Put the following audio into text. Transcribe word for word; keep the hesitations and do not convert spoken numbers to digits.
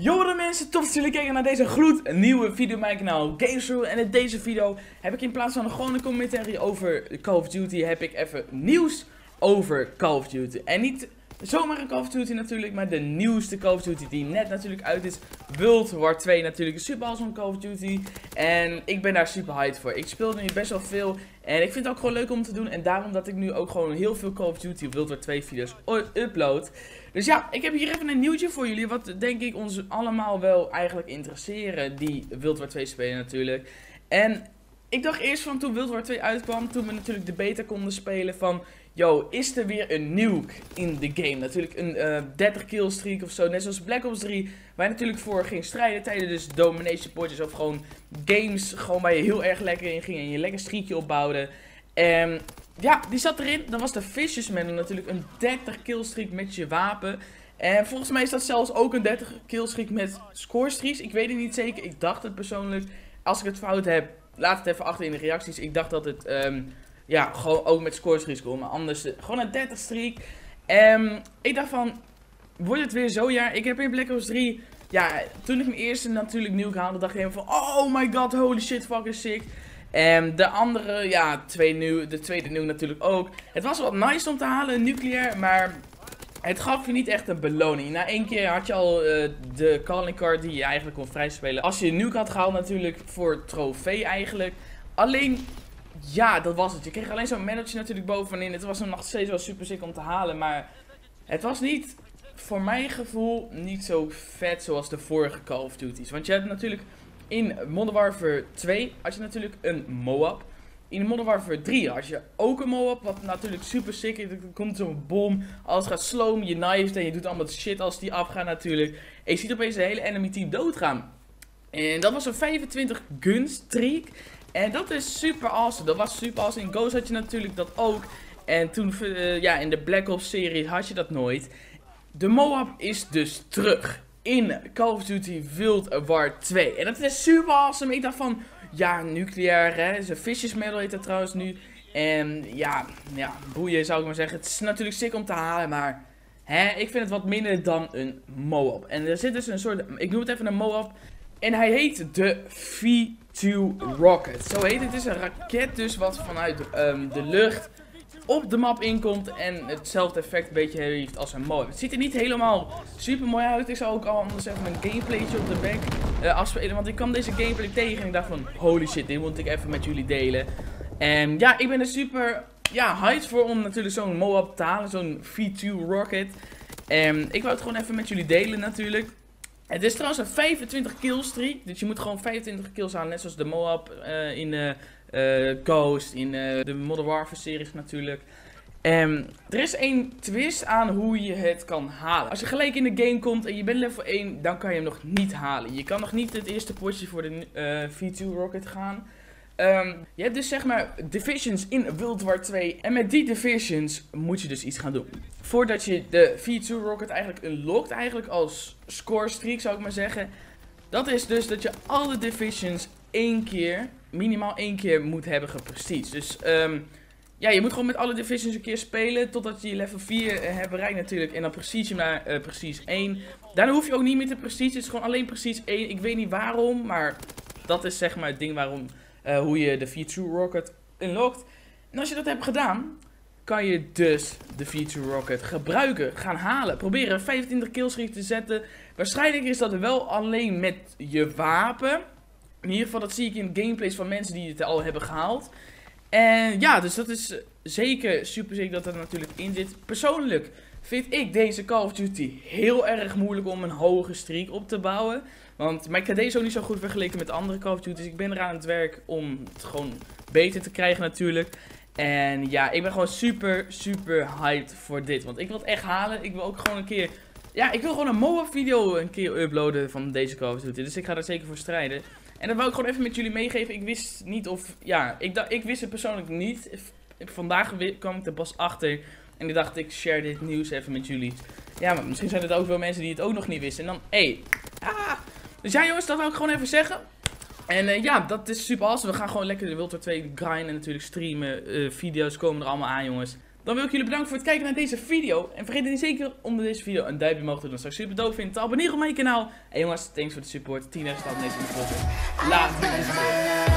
Yo de mensen, tof dat jullie kijken naar deze gloednieuwe video op mijn kanaal GamesRule. En in deze video heb ik in plaats van een gewone commentary over Call of Duty, heb ik even nieuws over Call of Duty. En niet zomaar een Call of Duty natuurlijk, maar de nieuwste Call of Duty die net natuurlijk uit is. World War twee natuurlijk, een super awesome Call of Duty. En ik ben daar super hyped voor. Ik speel nu best wel veel en ik vind het ook gewoon leuk om te doen. En daarom dat ik nu ook gewoon heel veel Call of Duty World War twee video's upload. Dus ja, ik heb hier even een nieuwtje voor jullie, wat denk ik ons allemaal wel eigenlijk interesseren, die World War twee spelen natuurlijk. En ik dacht eerst van toen World War twee uitkwam, toen we natuurlijk de beta konden spelen van, yo, is er weer een nuke in de game? Natuurlijk een uh, dertig kill streak of zo, net zoals Black Ops drie, waar je natuurlijk voor ging strijden tijdens dus domination potjes of gewoon games, gewoon waar je heel erg lekker in ging en je lekker streakje opbouwde. En ja, die zat erin. Dan was de Fisherman natuurlijk een dertig kill streak met je wapen. En volgens mij is dat zelfs ook een dertig kill streak met score streaks. Ik weet het niet zeker. Ik dacht het persoonlijk. Als ik het fout heb, laat het even achter in de reacties. Ik dacht dat het um, ja, gewoon ook met score streaks kon. Maar anders uh, gewoon een dertig streak. En ik dacht van, wordt het weer zo? Ja, ik heb in Black Ops drie, ja, toen ik mijn eerste natuurlijk nuke haalde, dacht ik helemaal van, oh my god, holy shit, fucking sick. En de andere, ja, twee nu, de tweede nu natuurlijk ook. Het was wel nice om te halen, een nucleair, maar het gaf je niet echt een beloning. Na één keer had je al uh, de calling card die je eigenlijk kon vrijspelen. Als je een nuke had gehaald natuurlijk voor trofee eigenlijk. Alleen, ja, dat was het. Je kreeg alleen zo'n medalje natuurlijk bovenin. Het was nog steeds wel super sick om te halen, maar het was niet, voor mijn gevoel, niet zo vet zoals de vorige Call of Duty's. Want je hebt natuurlijk in Modern Warfare twee had je natuurlijk een Moab. In Modern Warfare drie had je ook een Moab, wat natuurlijk super sick is. Er komt zo'n bom, alles gaat slow, je knifet en je doet allemaal shit als die afgaan natuurlijk. En je ziet opeens de hele enemy team doodgaan. En dat was een vijfentwintig gun streak. En dat is super awesome. Dat was super awesome. In Ghost had je natuurlijk dat ook. En toen, uh, ja, in de Black Ops serie had je dat nooit. De Moab is dus terug in Call of Duty World War twee. En dat is super awesome. Ik dacht van, ja, nucleair, hè. Zijn Fishes Medal heet dat trouwens nu. En ja, ja, boeien zou ik maar zeggen. Het is natuurlijk sick om te halen, maar hè, ik vind het wat minder dan een Moab. En er zit dus een soort, ik noem het even een Moab. En hij heet de V twee Rocket. Zo heet het. Het is een raket dus wat vanuit um, de lucht op de map inkomt en hetzelfde effect een beetje heeft als een Moab. Het ziet er niet helemaal super mooi uit. Ik zal ook al anders even een gameplaytje op de back uh, afspelen, want ik kwam deze gameplay tegen en ik dacht van, holy shit, dit moet ik even met jullie delen. En ja, ik ben er super ja, hyped voor om natuurlijk zo'n Moab te halen, zo'n V twee Rocket. En ik wou het gewoon even met jullie delen natuurlijk. Het is trouwens een vijfentwintig kill streak, dus je moet gewoon vijfentwintig kills halen, net zoals de Moab uh, in de Uh, Ghost, in uh, de Modern Warfare series natuurlijk. Um, er is één twist aan hoe je het kan halen. Als je gelijk in de game komt en je bent level één, dan kan je hem nog niet halen. Je kan nog niet het eerste potje voor de uh, V twee Rocket gaan. Um, je hebt dus zeg maar divisions in World War twee. En met die divisions moet je dus iets gaan doen. Voordat je de V twee Rocket eigenlijk unlockt, eigenlijk als score streak zou ik maar zeggen. Dat is dus dat je alle divisions één keer, minimaal één keer moet hebben geprestige. Dus um, ja, je moet gewoon met alle divisions een keer spelen totdat je level vier uh, hebt bereikt natuurlijk. En dan prestige naar uh, prestige één. Daarna hoef je ook niet meer te prestige, het is gewoon alleen prestige één. Ik weet niet waarom, maar dat is zeg maar het ding waarom, uh, hoe je de V twee Rocket unlockt. En als je dat hebt gedaan, kan je dus de V twee Rocket gebruiken, gaan halen. Proberen vijfentwintig killstreak te zetten. Waarschijnlijk is dat wel alleen met je wapen. In ieder geval, dat zie ik in gameplays van mensen die het al hebben gehaald. En ja, dus dat is zeker super zeker dat er natuurlijk in zit. Persoonlijk vind ik deze Call of Duty heel erg moeilijk om een hoge streak op te bouwen. Want mijn K D is ook niet zo goed vergeleken met andere Call of Duty's. Ik ben eraan het werk om het gewoon beter te krijgen natuurlijk. En ja, ik ben gewoon super, super hyped voor dit. Want ik wil het echt halen. Ik wil ook gewoon een keer, ja, ik wil gewoon een Moab video een keer uploaden van deze Call of Duty. Dus ik ga er zeker voor strijden. En dat wou ik gewoon even met jullie meegeven. Ik wist niet of, ja, ik, dacht, ik wist het persoonlijk niet. Vandaag kwam ik er pas achter. En ik dacht, ik share dit nieuws even met jullie. Ja, maar misschien zijn er ook wel mensen die het ook nog niet wisten. En dan, hé, hey, ah. Dus ja jongens, dat wou ik gewoon even zeggen. En uh, ja, dat is super awesome. We gaan gewoon lekker de World War twee grinden en natuurlijk streamen. Uh, video's komen er allemaal aan jongens. Dan wil ik jullie bedanken voor het kijken naar deze video. En vergeet niet zeker onder deze video een duimpje omhoog te doen. Dat zou ik super doof vinden. Te abonneren op mijn kanaal. En jongens, thanks voor de support. tien abonnees in de volgende. Later.